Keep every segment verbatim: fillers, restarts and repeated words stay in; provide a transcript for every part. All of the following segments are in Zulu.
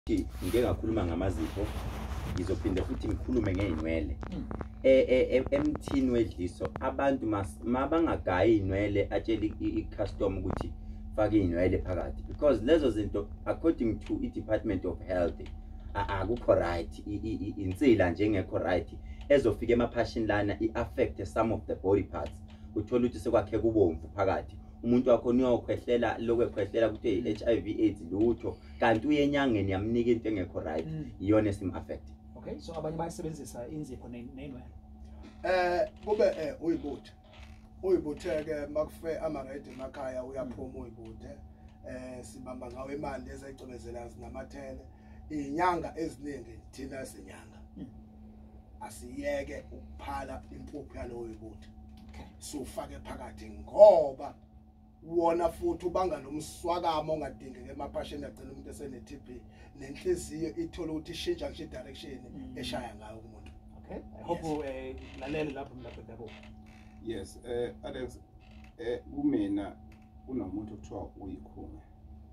ngeke ngakhuluma ngamazipho ngizophinda futhi ngikhulume ngeinwele eh emthini wedliso abantu mabangagayi inwele atshela i-custom ukuthi fake inwele phakathi because lezo zinto according to i-Department of Health akukho right insila njengekho right ezofika emaphashini lana i-affect some of the body parts uthola ukuthi sekwakhe kubomvu phakathi umuntu wakho uyokhwehlela lokwekhwehlela ukuthi i-H I V AIDS lutho kanti uyenyangeni yamnika into engekho right iyona esim affect. Okay, so abanye bayisebenzisa inzipho nenwele eh kube eh uyibuthe uyibuthe ke makufe ama-right emakhaya uyaphuma uyibuthe eh sibamba ngawe imali ezayicobezela zinamathele inyanga eziningi thina sinyanga asiyeke ukuphala impuphu yalowo uyibuthe sufake phakathi ngoba wona futhi ubanga nomswakamo ongadingeke emaphasheni agcina umuntu esene-T B nenhliziyo ithola ukuthi ishintsha ngisho direction eshaya ngayo umuntu. Okay, I hope eh lalele lapho lapho dabo. Yes, eh Alex eh kumina kunomuntu kuthiwa uyikhunga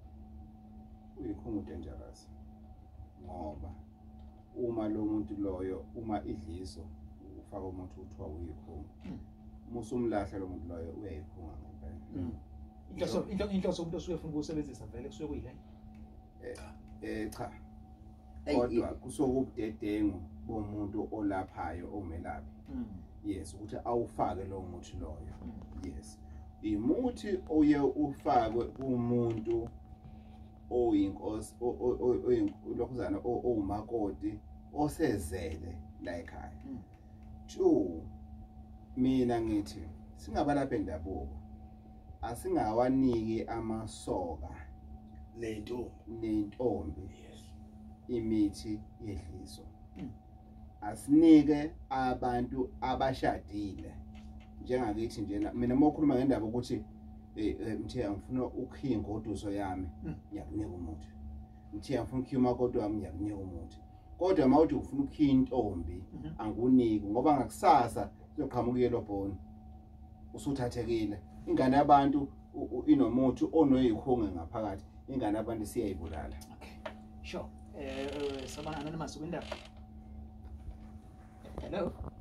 uyikhunga dangerous ngoba uma lo muntu loyo uma idliso ufaka umuntu kuthiwa uyikhunga musumlahla lo muntu loyo uyayikhunga ngempela. Inhloso inhloso umuntu osuke ufuna ukusebenzisa vele kusuke kuyile eh eh cha kodwa kusokubudedengu bomuntu olaphayo omelaphi yes ukuthi awufake lo muthi loyo yes imuthi oye ufakwe kumuntu oyinkosi lokhuzana owumakoti osezele la ekhaya two mina ngithi singabalapha endabuko asingawaniki amasoka nentombi nentombi imithi yedliso asinike abantu abashadile njengakithi njena mina mokhuluma ngendaba ukuthi eh mthe ngifuna ukhinga oduso yami ngiyakunika umuthi mthe ngifuna ukhiya kodwa wami ngiyakunika umuthi kodwa mawuthi ufuna ukhiya intombi anguniki ngoba ngakusasa uzoqhamuka yelo bhoni usuthathekile ingane yabantu inomuthi onoyikhunge ngaphakathi ingane yabantu siyayibulala. Okay, sure. eh sabana anonymous kwindaba. Hello.